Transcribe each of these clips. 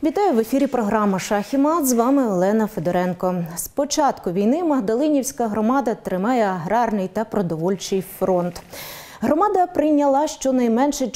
Вітаю в ефірі програма «Шах і мат». З вами Олена Федоренко. З початку війни Магдалинівська громада тримає аграрний та продовольчий фронт. Громада прийняла щонайменше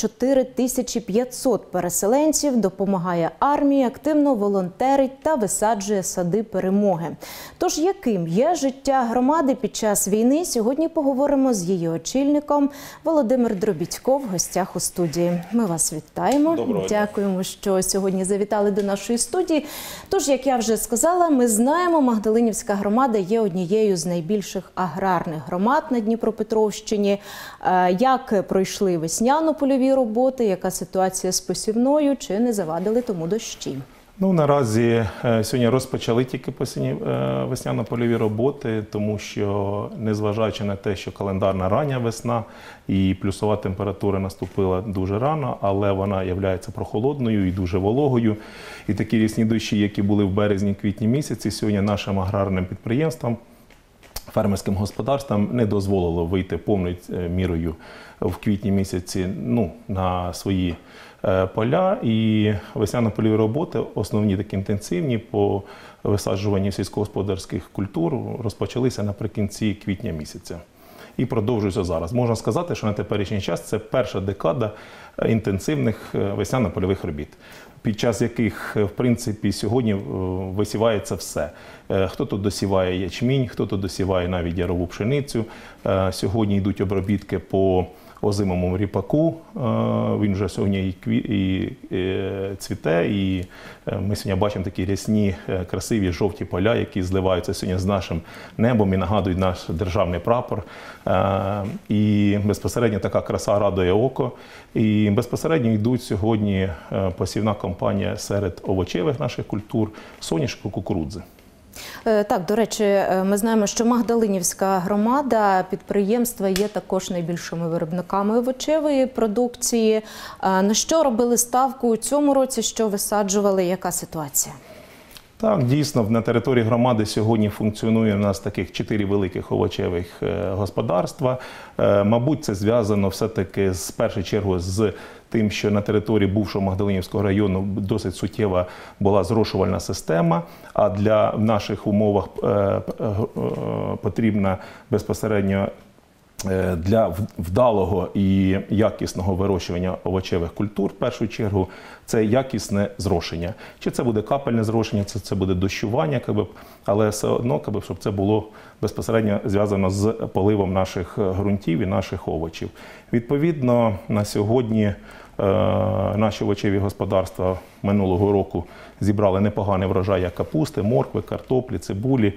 4500 переселенців, допомагає армії, активно волонтерить та висаджує сади перемоги. Тож яким є життя громади під час війни, сьогодні поговоримо з її очільником. Володимир Дробідько в гостях у студії. Ми вас вітаємо. Дякуємо, що сьогодні завітали до нашої студії. Тож, як я вже сказала, ми знаємо, Магдалинівська громада є однією з найбільших аграрних громад на Дніпропетровщині. Як пройшли весняно-польові роботи, яка ситуація з посівною, чи не завадили тому дощі? Наразі сьогодні розпочали тільки весняно-польові роботи, тому що, незважаючи на те, що календарна рання весна і плюсова температура наступила дуже рано, але вона є прохолодною і дуже вологою. І такі рясні дощі, які були в березні-квітні місяці, сьогодні нашим аграрним підприємствам, фермерським господарствам не дозволило вийти повною мірою в квітні місяці на свої поля. І весняно-польові роботи, основні такі інтенсивні по висаджуванню сільськогосподарських культур, розпочалися наприкінці квітня місяця. І продовжуються зараз. Можна сказати, що на теперішній час це перша декада інтенсивних весняно-польових робіт, під час яких, в принципі, сьогодні висівається все. Хто-то досіває ячмінь, хто-то досіває навіть ярову пшеницю. Сьогодні йдуть обробітки по озимому ріпаку. Він вже сьогодні і цвіте, і ми сьогодні бачимо такі рясні, красиві жовті поля, які зливаються сьогодні з нашим небом і нагадують наш державний прапор. І безпосередньо така краса радує око. І безпосередньо йдуть сьогодні посівна кампанія серед овочевих наших культур, соняшнику, кукурудзи. Так, до речі, ми знаємо, що Магдалинівська громада, підприємства є також найбільшими виробниками овочевої продукції. На що робили ставку у цьому році, що висаджували, яка ситуація? Так, дійсно, на території громади сьогодні функціонує у нас таких 4 великих овочевих господарства. Мабуть, це зв'язано все-таки в першу чергу з тим, що на території бувшого Магдалинівського району досить суттєва була зрошувальна система, а для наших умовах потрібна безпосередньо для вдалого і якісного вирощування овочевих культур, в першу чергу, це якісне зрошення. Чи це буде капельне зрошення, чи це буде дощування, але все одно, щоб це було безпосередньо зв'язано з поливом наших ґрунтів і наших овочів. Відповідно, на сьогодні наші овочеві господарства минулого року зібрали непоганий врожай як капусти, моркви, картоплі, цибулі.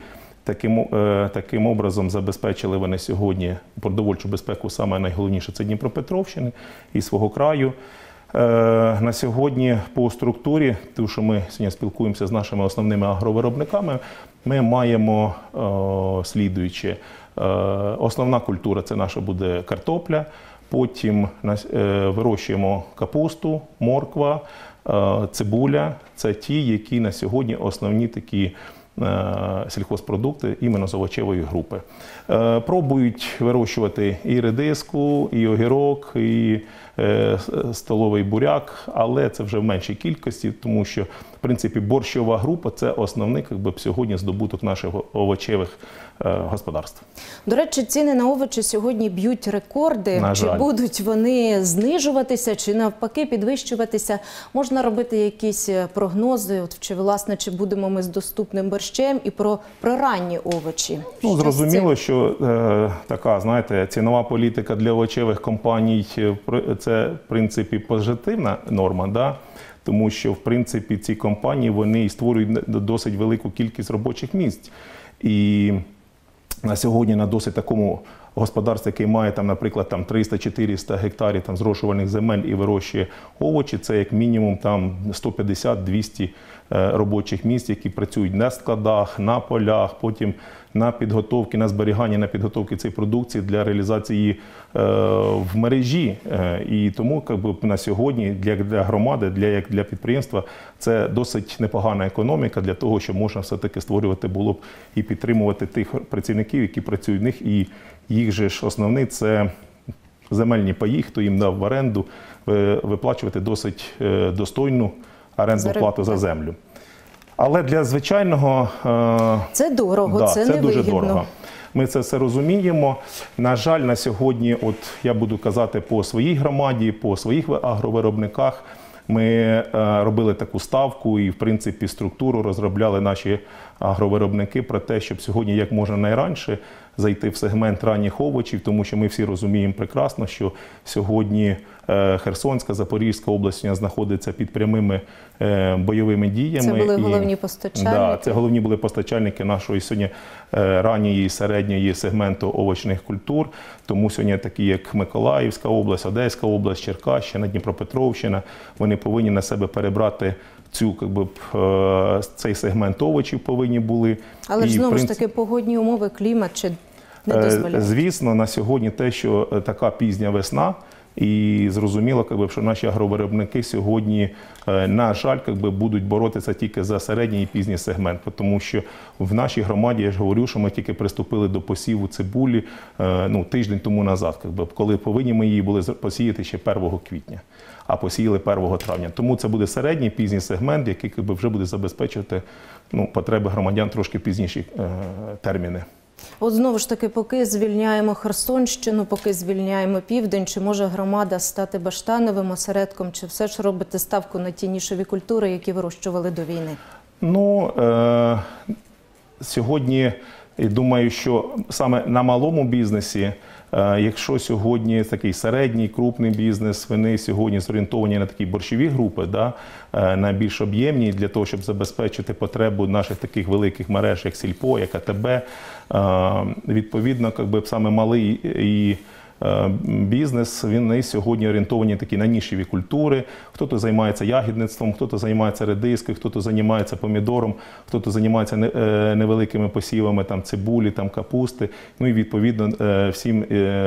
Таким образом забезпечили вони сьогодні продовольчу безпеку, саме найголовніше – це Дніпропетровщини і свого краю. На сьогодні по структурі, тому що ми сьогодні спілкуємося з нашими основними агровиробниками, ми маємо слідуюче. Основна культура – це наша буде картопля, потім вирощуємо капусту, морква, цибуля – це ті, які на сьогодні основні такі сільхозпродукти іменно з овочевої групи. Пробують вирощувати і редиску, і огірок, і столовий буряк, але це вже в меншій кількості, тому що, в принципі, борщова група – це основний сьогодні здобуток наших овочевих господарств. До речі, ціни на овочі сьогодні б'ють рекорди. Чи будуть вони знижуватися, чи навпаки підвищуватися? Можна робити якісь прогнози, чи будемо ми з доступним борщем, і про ранні овочі? Зрозуміло, що така, знаєте, цінова політика для овочевих компаній – це, в принципі, позитивна норма, да? Тому що, в принципі, ці компанії, вони створюють досить велику кількість робочих місць. І на сьогодні на досить такому господарстві, яке має, наприклад, 300-400 гектарів зрошувальних земель і вирощує овочі, це як мінімум 150-200 робочих місць, які працюють на складах, на полях, потім на підготовки, на зберігання, на підготовки цієї продукції для реалізації в мережі. І тому на сьогодні для громади, як для підприємства, це досить непогана економіка для того, щоб можна все-таки створювати було б і підтримувати тих працівників, які працюють в них, і їх же ж основний – це земельні паї, хто їм дав в оренду, виплачувати досить достойну орендну плату за землю. Але для звичайного це дорого, це дуже невигідно. дорого. Ми це все розуміємо. На жаль, на сьогодні, от я буду казати по своїй громаді, по своїх агровиробниках, ми робили таку ставку і, в принципі, структуру розробляли наші агровиробники про те, щоб сьогодні як можна найраніше зайти в сегмент ранніх овочів, тому що ми всі розуміємо прекрасно, що сьогодні Херсонська, Запорізька область знаходиться під прямими бойовими діями. Це були головні постачальники? Да, це головні були постачальники нашої сьогодні ранньої і середньої сегменту овочних культур. Тому сьогодні такі, як Миколаївська область, Одеська область, Черкащина, Дніпропетровщина, вони повинні на себе перебрати цей сегмент овочів повинні були. Але ж знову ж таки погодні умови, клімат чи не дозволяють? Звісно, на сьогодні те, що така пізня весна, і зрозуміло, що наші агровиробники сьогодні, на жаль, будуть боротися тільки за середній і пізній сегмент. Тому що в нашій громаді, я ж говорю, що ми тільки приступили до посіву цибулі тиждень тому назад, коли повинні ми її були посіяти ще 1 квітня, а посіяли 1 травня. Тому це буде середній, пізній сегмент, який вже буде забезпечувати потреби громадян трошки пізніші терміни. От знову ж таки, поки звільняємо Херсонщину, поки звільняємо Південь, чи може громада стати баштановим осередком, чи все ж робити ставку на ті нішові культури, які вирощували до війни? Сьогодні, я думаю, що саме на малому бізнесі, якщо сьогодні такий середній, крупний бізнес, вони сьогодні зорієнтовані на такі борщові групи, на більш об'ємні, для того, щоб забезпечити потребу наших таких великих мереж, як Сільпо, як АТБ. Відповідно, саме малий і бізнес, він сьогодні орієнтовані такі на нішеві культури. Хтось займається ягідництвом, хтось займається редискою, хтось займається помідором, хтось займається невеликими посівами цибулі, капусти. І відповідно всім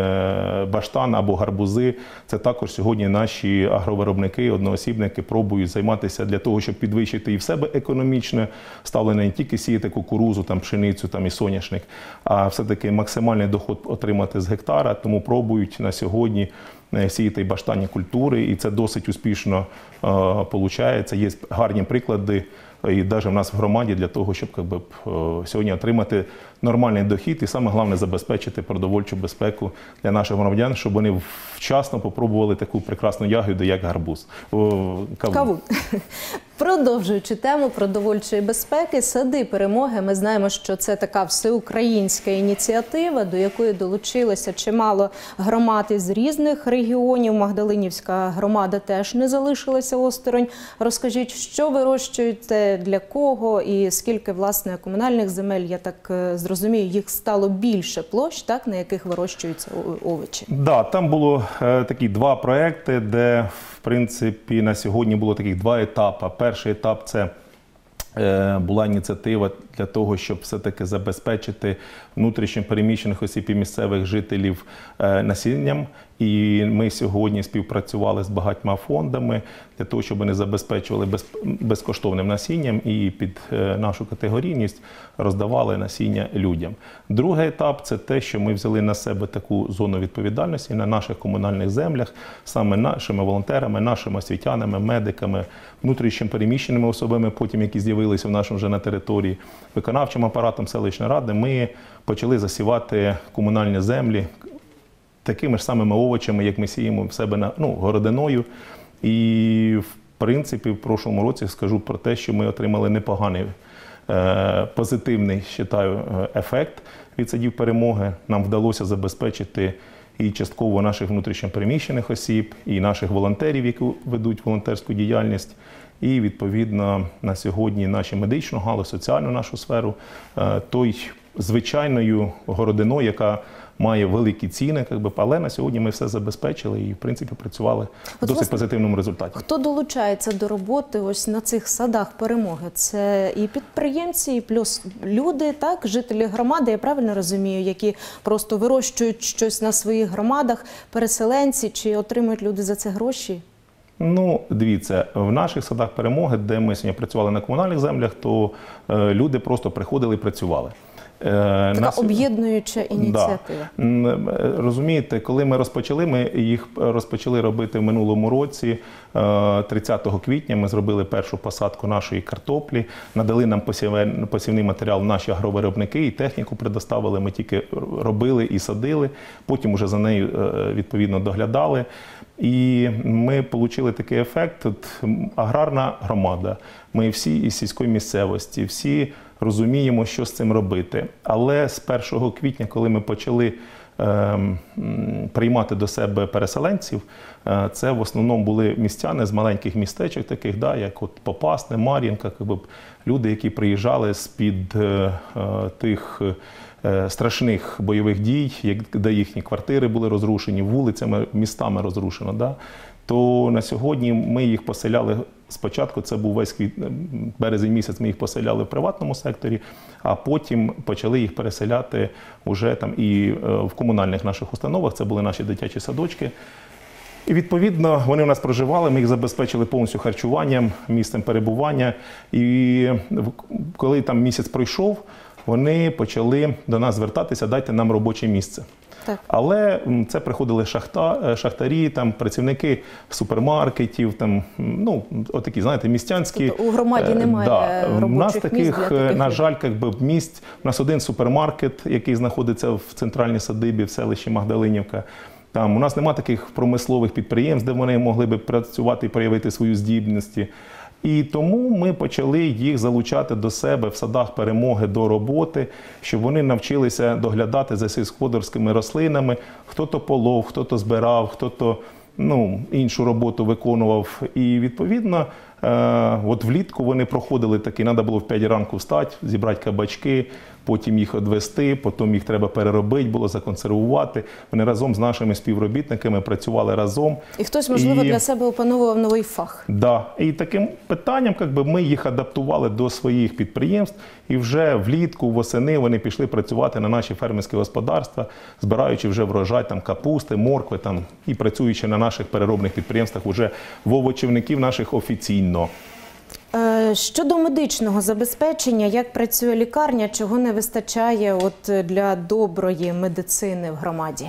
баштан або гарбузи. Це також сьогодні наші агровиробники, одноосібники пробують займатися для того, щоб підвищити і в себе економічне ставлення, не тільки сіяти кукурузу, пшеницю і соняшник, а все-таки максимальний доход отримати з гектара. Тому пробують на сьогодні сіяти баштанні культури, і це досить успішно виходить. Є гарні приклади, і навіть в нас в громаді, для того, щоб сьогодні отримати нормальний дохід і, саме головне, забезпечити продовольчу безпеку для наших громадян, щоб вони вчасно попробували таку прекрасну ягоду, як гарбуз. Кавун. Продовжуючи тему продовольчої безпеки, сади перемоги. Ми знаємо, що це така всеукраїнська ініціатива, до якої долучилося чимало громад із різних регіонів. Магдалинівська громада теж не залишилася осторонь. Розкажіть, що вирощуєте, для кого і скільки, власне, комунальних земель, я так зрозумію, їх стало більше площ, на яких вирощуються овочі? Так, там було такі 2 проекти, де, в принципі, на сьогодні було таких 2 етапи. Перший етап – це була ініціатива для того, щоб все-таки забезпечити внутрішньо переміщених осіб і місцевих жителів насінням. І ми сьогодні співпрацювали з багатьма фондами для того, щоб вони забезпечували безкоштовним насінням і під нашу категорійність роздавали насіння людям. Другий етап – це те, що ми взяли на себе таку зону відповідальності на наших комунальних землях, саме нашими волонтерами, нашими освітянами, медиками, внутрішньо переміщеними особами, потім які з'явилися в нашому вже на території, виконавчим апаратом селищної ради. Ми почали засівати комунальні землі такими ж самими овочами, як ми сіємо в себе городиною. І, в принципі, в прошлому році скажу про те, що ми отримали непоганий, позитивний, вважаю, ефект від садів перемоги. Нам вдалося забезпечити і частково наших внутрішньопереміщених осіб, і наших волонтерів, які ведуть волонтерську діяльність. І, відповідно, на сьогодні нашу медичну галузь, соціальну нашу сферу, той звичайною городиною, яка має великі ціни, але на сьогодні ми все забезпечили і, в принципі, працювали в досить позитивному результаті. Хто долучається до роботи ось на цих садах перемоги? Це і підприємці, і плюс люди, жителі громади, я правильно розумію, які просто вирощують щось на своїх громадах, переселенці, чи отримують люди за це гроші? Дивіться, в наших садах перемоги, де ми сьогодні працювали на комунальних землях, то люди просто приходили і працювали. Така об'єднуюча ініціатива. Да. Розумієте, коли ми їх розпочали робити в минулому році, 30 квітня ми зробили першу посадку нашої картоплі, надали нам посівний матеріал наші агровиробники і техніку предоставили, ми тільки робили і садили, потім вже за нею відповідно доглядали. І ми отримали такий ефект. Аграрна громада, ми всі із сільської місцевості, всі розуміємо, що з цим робити. Але з 1 квітня, коли ми почали приймати до себе переселенців, це в основному були містяни з маленьких містечок, таких, да, як от Попасне, Мар'їнка, люди, які приїжджали з-під тих страшних бойових дій, де їхні квартири були розрушені, вулицями, містами розрушено. Да? То на сьогодні ми їх поселяли, спочатку це був весь березень місяць, ми їх поселяли в приватному секторі, а потім почали їх переселяти вже там і в комунальних наших установах, це були наші дитячі садочки. І відповідно вони у нас проживали, ми їх забезпечили повністю харчуванням, місцем перебування. І коли там місяць пройшов, вони почали до нас звертатися, дайте нам робоче місце. Так. Але це приходили шахтарі, там, працівники супермаркетів, там, ну, отакі, знаєте, містянські. Тобто у громаді немає робочих місць для таких, на жаль, місць. У нас один супермаркет, який знаходиться в центральній садибі, в селищі Магдалинівка. Там у нас немає таких промислових підприємств, де вони могли б працювати і проявити свої здібності. І тому ми почали їх залучати до себе в садах перемоги до роботи, щоб вони навчилися доглядати за сільськогосподарськими рослинами. Хто-то полов, хто-то збирав, хто-то іншу роботу виконував. І відповідно, от влітку вони проходили такі, треба було в 5 ранку встати, зібрати кабачки, потім їх відвести, потім їх треба переробити, було законсервувати. Вони разом з нашими співробітниками працювали разом. І хтось, можливо, для себе опановував новий фах. Так. Да. І таким питанням ми їх адаптували до своїх підприємств, і вже влітку, восени вони пішли працювати на наші фермерські господарства, збираючи вже врожай там, капусти, моркви там, і працюючи на наших переробних підприємствах вже в овочівників наших офіційно. Щодо медичного забезпечення, як працює лікарня, чого не вистачає для доброї медицини в громаді?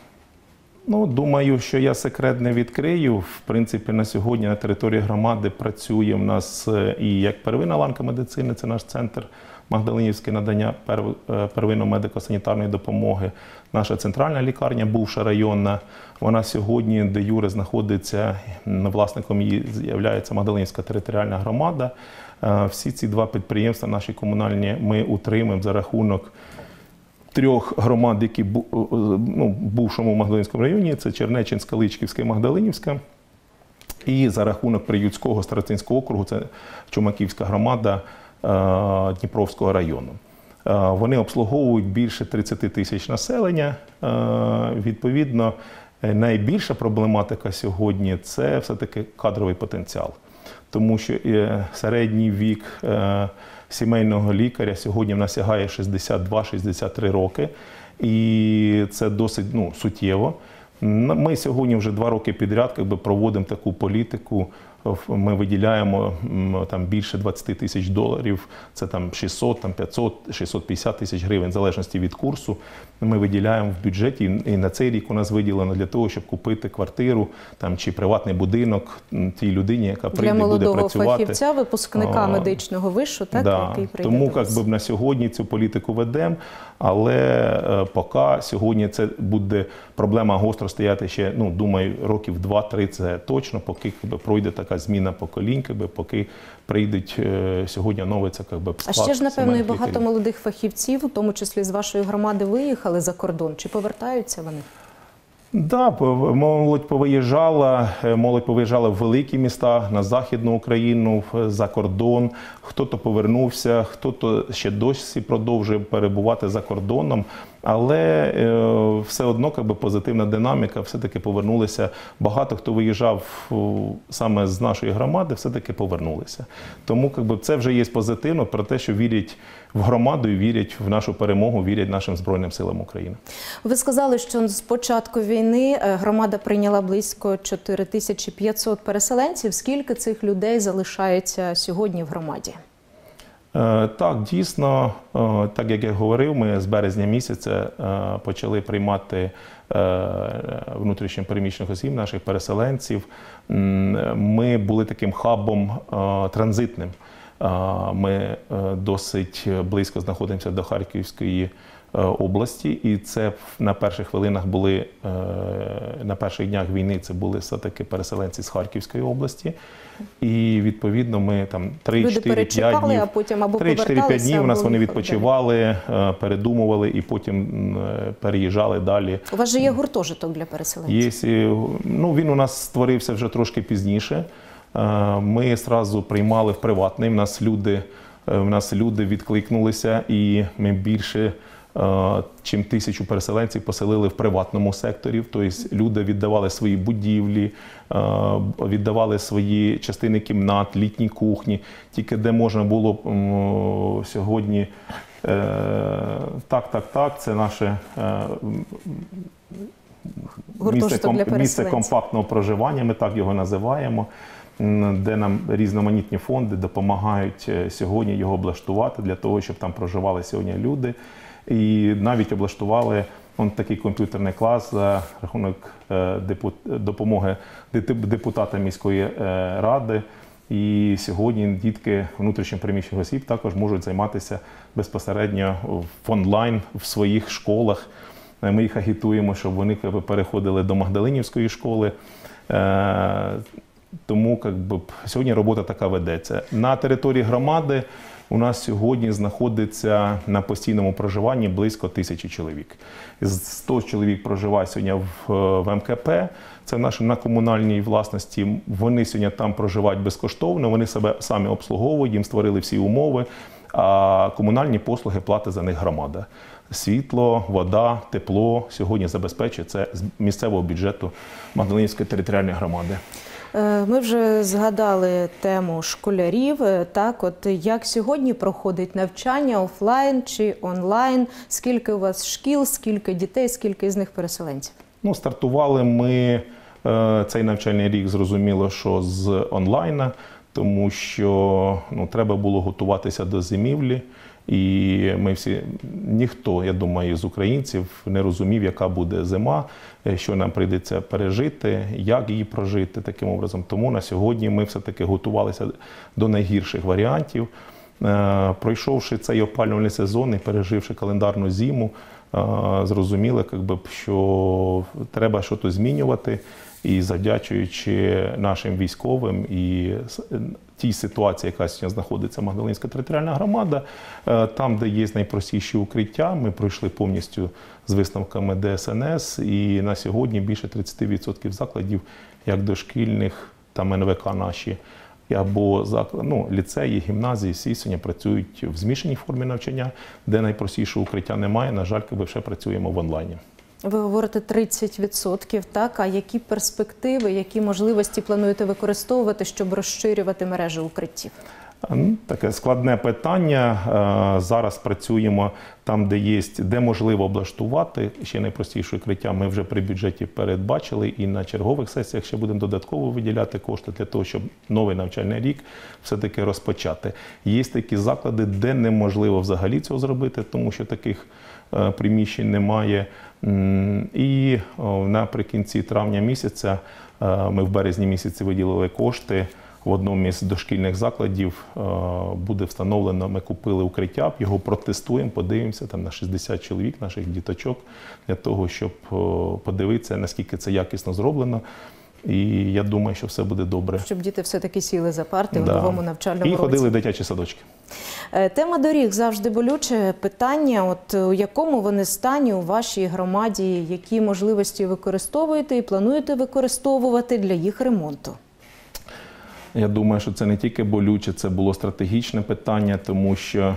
Думаю, що я секрет не відкрию. В принципі, на сьогодні на території громади працює в нас і як первинна ланка медицини, це наш центр Магдалинівське надання первинної медико-санітарної допомоги. Наша центральна лікарня, бувша районна, вона сьогодні де юре знаходиться, власником її є Магдалинівська територіальна громада. Всі ці два підприємства наші комунальні ми утримуємо за рахунок 3 громад, які в бувшому Магдалинському районі, це Чернеччинська, Личківська і Магдалинівська. І за рахунок Приютського старостинського округу, це Чумаківська громада Дніпровського району. Вони обслуговують більше 30 тисяч населення. Відповідно, найбільша проблематика сьогодні – це все-таки кадровий потенціал. Тому що середній вік сімейного лікаря сьогодні в нас сягає 62-63 роки. І це досить суттєво. Ми сьогодні вже 2 роки підряд проводимо таку політику. Ми виділяємо там більше 20 тисяч доларів, це там 600, там 500, 650 тисяч гривень, в залежності від курсу. Ми виділяємо в бюджеті, і на цей рік у нас виділено для того, щоб купити квартиру там, чи приватний будинок тій людині, яка прийде, буде працювати. Для молодого фахівця, випускника медичного вишу, так, да. Який прийде Тому до вас. на сьогодні цю політику ведемо, але поки сьогодні це буде проблема гостро стояти ще, думаю, років 2-3 це точно, поки пройде така зміна поколінь, поки прийдуть сьогодні оновиться склад. А ще ж, напевно, і багато молодих фахівців, у тому числі з вашої громади, виїхали за кордон. Чи повертаються вони? Так, молодь повиїжджала в великі міста, на Західну Україну, за кордон. Хто-то повернувся, хто-то ще досі продовжує перебувати за кордоном. Але все одно позитивна динаміка, все-таки повернулися. Багато хто виїжджав саме з нашої громади, все-таки повернулися. Тому це вже є позитивно про те, що вірять в громаду і вірять в нашу перемогу, вірять нашим Збройним силам України. Ви сказали, що з початку війни громада прийняла близько 4500 переселенців. Скільки цих людей залишається сьогодні в громаді? Так, дійсно, так як я говорив, ми з березня місяця почали приймати внутрішньо переміщених осіб, наших переселенців. Ми були таким хабом транзитним. Ми досить близько знаходимося до Харківської області, і це на перших хвилинах були, на перших днях війни це були все-таки переселенці з Харківської області. І відповідно ми там 3-4-5 днів, а потім або 3-4-5 днів у нас вони або відпочивали, передумували і потім переїжджали далі. У вас же є гуртожиток для переселенців? Є, ну, він у нас створився вже трошки пізніше. Ми одразу приймали в приватний, в нас люди відкликнулися, і ми більше чим 1000 переселенців поселили в приватному секторі. Тобто люди віддавали свої будівлі, віддавали свої частини кімнат, літні кухні, тільки де можна було сьогодні. Так, це наше місце компактного проживання, ми так його називаємо, де нам різноманітні фонди допомагають сьогодні його облаштувати для того, щоб там проживали сьогодні люди. І навіть облаштували такий комп'ютерний клас за рахунок допомоги депутата міської ради. І сьогодні дітки внутрішньо переміщених осіб також можуть займатися безпосередньо онлайн в своїх школах. Ми їх агітуємо, щоб вони переходили до Магдалинівської школи. Тому сьогодні робота така ведеться. На території громади у нас сьогодні знаходиться на постійному проживанні близько 1000 чоловік. 100 чоловік проживає сьогодні в МКП, це на комунальній власності. Вони сьогодні там проживають безкоштовно, вони себе самі обслуговують, їм створили всі умови, а комунальні послуги платить за них громада. Світло, вода, тепло сьогодні забезпечує це з місцевого бюджету Магдалинівської територіальної громади. Ми вже згадали тему школярів. Так, от як сьогодні проходить навчання, офлайн чи онлайн? Скільки у вас шкіл, скільки дітей, скільки з них переселенців? Ну, стартували ми цей навчальний рік, зрозуміло, що з онлайна, тому що треба було готуватися до зимівлі. І ми всі, ніхто, я думаю, з українців не розумів, яка буде зима, що нам прийдеться пережити, як її прожити таким образом. Тому на сьогодні ми все-таки готувалися до найгірших варіантів. Пройшовши цей опалювальний сезон і переживши календарну зиму, зрозуміли, що треба щось змінювати. І завдячуючи нашим військовим і тій ситуації, яка сьогодні знаходиться Магдалинська територіальна громада, там, де є найпростіші укриття, ми пройшли повністю з висновками ДСНС, і на сьогодні більше 30% закладів, як дошкільних, там НВК наші, або ліцеї, гімназії, всі сьогодні працюють в змішаній формі навчання, де найпростішого укриття немає, на жаль, ще працюємо в онлайні. Ви говорите 30%, так? А які перспективи, які можливості плануєте використовувати, щоб розширювати мережі укриттів? Таке складне питання. Зараз працюємо там, де можливо облаштувати ще найпростіше укриття. Ми вже при бюджеті передбачили і на чергових сесіях ще будемо додатково виділяти кошти для того, щоб новий навчальний рік все-таки розпочати. Є такі заклади, де неможливо взагалі цього зробити, тому що таких приміщень немає. І наприкінці травня місяця, ми в березні місяці виділили кошти, в одному із дошкільних закладів буде встановлено, ми купили укриття, його протестуємо, подивимося там на 60 чоловік наших діточок, для того, щоб подивитися, наскільки це якісно зроблено. І я думаю, що все буде добре. Щоб діти все-таки сіли за парти в новому навчальному році. І ходили в дитячі садочки. Тема доріг завжди болюче питання. От у якому вони стані у вашій громаді, які можливості використовуєте і плануєте використовувати для їх ремонту? Я думаю, що це не тільки болюче, це було стратегічне питання, тому що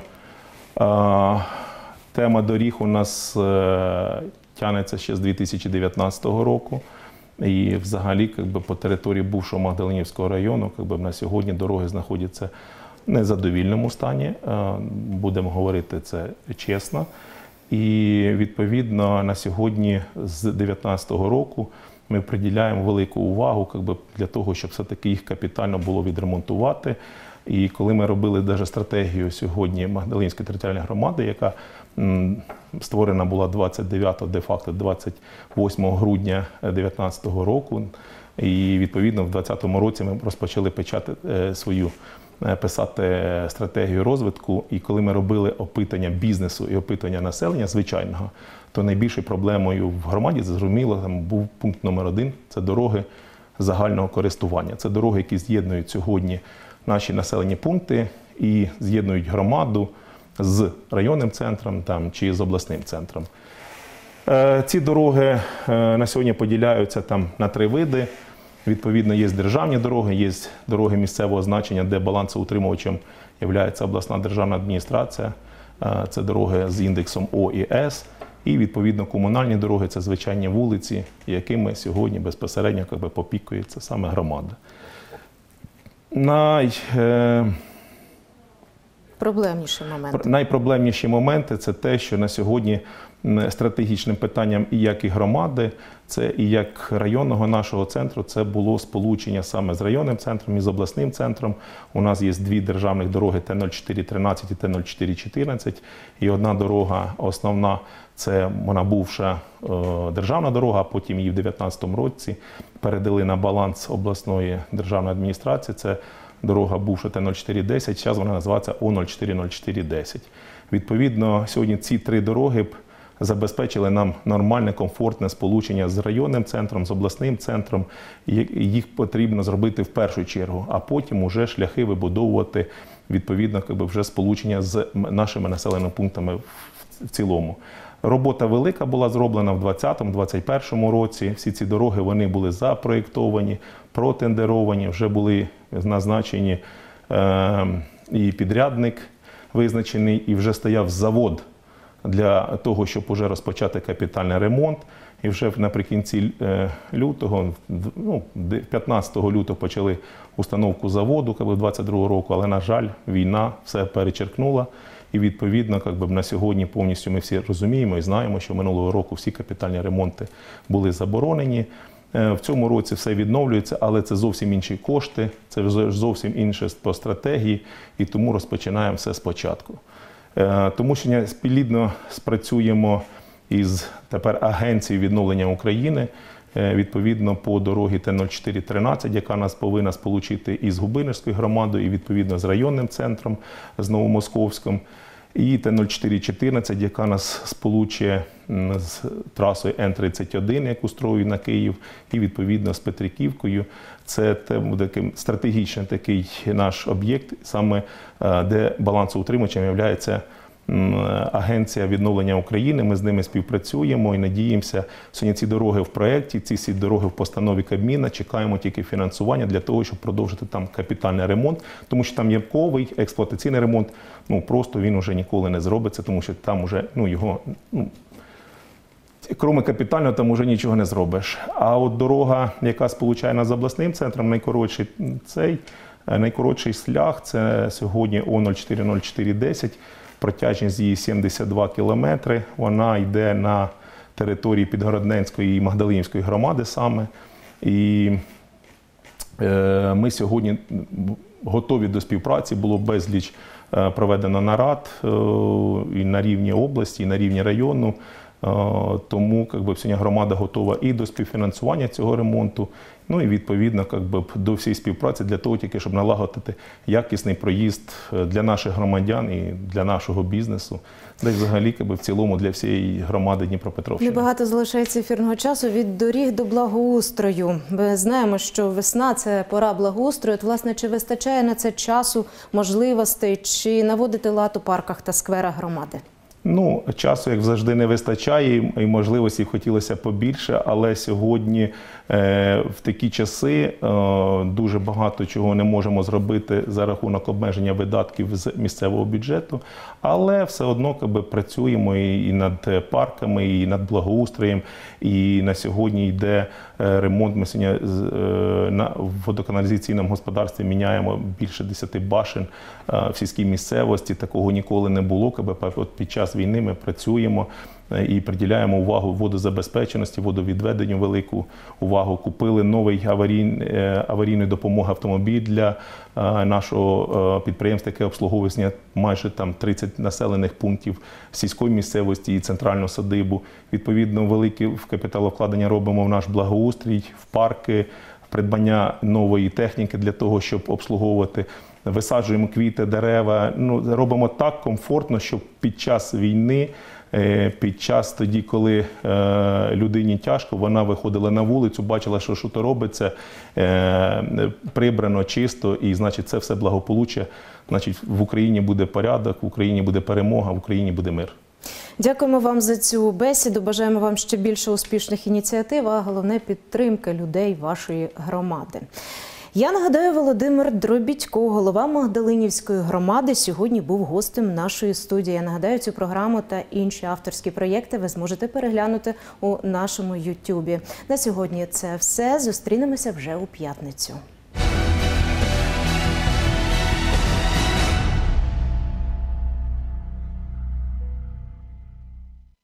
тема доріг у нас тягнеться ще з 2019 року. І взагалі по території бувшого Магдалинівського району на сьогодні дороги знаходяться в незадовільному стані, будемо говорити це чесно. І відповідно на сьогодні з 2019 року ми приділяємо велику увагу для того, щоб все-таки їх капітально було відремонтувати. І коли ми робили навіть стратегію сьогодні Магдалинівської територіальної громади, яка створена була 29, де-факто 28 грудня 2019 року, і відповідно в 2020 році ми розпочали писати стратегію розвитку. І коли ми робили опитання бізнесу і опитання населення звичайного, то найбільшою проблемою в громаді, зрозуміло, там був пункт номер 1 – це дороги загального користування. Це дороги, які з'єднують сьогодні наші населені пункти і з'єднують громаду з районним центром чи з обласним центром. Ці дороги на сьогодні поділяються на 3 види. Відповідно, є державні дороги, є дороги місцевого значення, де балансоутримувачем є обласна державна адміністрація. Це дороги з індексом О і С. І, відповідно, комунальні дороги – це звичайні вулиці, якими сьогодні безпосередньо попікується саме громада. Найпроблемніші моменти – це те, що на сьогодні стратегічним питанням і як і громади, це і як районного нашого центру, це було сполучення саме з районним центром і з обласним центром. У нас є 2 державних дороги Т-0413 і Т-0414. І одна дорога основна, це вона бувша державна дорога, а потім її в 2019 році передали на баланс обласної державної адміністрації. Це дорога бувша Т-0410, зараз вона називається О-040410. Відповідно, сьогодні ці 3 дороги б забезпечили нам нормальне, комфортне сполучення з районним центром, з обласним центром. Їх потрібно зробити в першу чергу, а потім уже шляхи вибудовувати, відповідно, вже сполучення з нашими населеними пунктами в цілому. Робота велика була зроблена в 2020-2021 році. Всі ці дороги вони були запроєктовані, протендеровані, вже були назначені і підрядник визначений, і вже стояв завод для того, щоб уже розпочати капітальний ремонт. І вже наприкінці лютого, 15 лютого почали установку заводу 2022 року, але, на жаль, війна все перечеркнула. І, відповідно, на сьогодні повністю ми всі розуміємо і знаємо, що минулого року всі капітальні ремонти були заборонені. В цьому році все відновлюється, але це зовсім інші кошти, це зовсім інше по стратегії, і тому розпочинаємо все спочатку. Тому що плідно спрацюємо із тепер Агенцією відновлення України, відповідно по дорогі Т-0413, яка нас повинна сполучити із Губинівською громадою, і відповідно з районним центром, з Новомосковським, і Т-0414, яка нас сполучує з трасою Н-31, яку строюють на Київ, і відповідно з Петриківкою. Це буде стратегічний такий наш об'єкт, саме де балансоутримувачем є Агенція відновлення України. Ми з ними співпрацюємо і надіємося, сьогодні ці дороги в проєкті, ці всі дороги в постанові Кабміна, чекаємо тільки фінансування для того, щоб продовжити там капітальний ремонт, тому що там ямковий експлуатаційний ремонт, просто він вже ніколи не зробиться, тому що там вже, крім капітального, там вже нічого не зробиш. А от дорога, яка сполучає нас з обласним центром, найкоротший шлях – це сьогодні О-040410, протяжність її 72 кілометри. Вона йде на території Підгородненської і Магдалинівської громади саме. І ми сьогодні готові до співпраці. Було безліч проведено нарад і на рівні області, і на рівні району. Тому сьогодні громада готова і до співфінансування цього ремонту, і відповідно до всієї співпраці для того, тільки щоб налагодити якісний проїзд для наших громадян і для нашого бізнесу, та й взагалі в цілому для всієї громади Дніпропетровщини. Небагато залишається ефірного часу від доріг до благоустрою. Ми знаємо, що весна – це пора благоустрою. Власне, чи вистачає на це часу, можливостей, чи наводити лад у парках та скверах громади? Часу, як завжди, не вистачає, і можливості хотілося побільше, але сьогодні в такі часи дуже багато чого не можемо зробити за рахунок обмеження видатків з місцевого бюджету, але все одно працюємо і над парками, і над благоустроєм, і на сьогодні йде ремонт. Ми сьогодні в водоканалізаційному господарстві міняємо більше 10 башен в сільській місцевості, такого ніколи не було, от під час війни ми працюємо і приділяємо увагу водозабезпеченості, водовідведенню велику увагу. Купили новий аварійної допомоги автомобіль для нашого підприємства, яке обслуговує майже 30 населених пунктів сільської місцевості і центральну садибу. Відповідно, велике капіталовкладення робимо в наш благоустрій, в парки, в придбання нової техніки для того, щоб обслуговувати. Висаджуємо квіти, дерева. Робимо так комфортно, щоб під час війни, під час тоді, коли людині тяжко, вона виходила на вулицю, бачила, що то робиться, прибрано, чисто, і, значить, це все благополуччя. Значить, в Україні буде порядок, в Україні буде перемога, в Україні буде мир. Дякуємо вам за цю бесіду. Бажаємо вам ще більше успішних ініціатив, а головне – підтримки людей вашої громади. Я нагадаю, Володимир Дробідько, голова Магдалинівської громади, сьогодні був гостем нашої студії. Я нагадаю, цю програму та інші авторські проєкти ви зможете переглянути у нашому YouTube. На сьогодні це все. Зустрінемося вже у п'ятницю.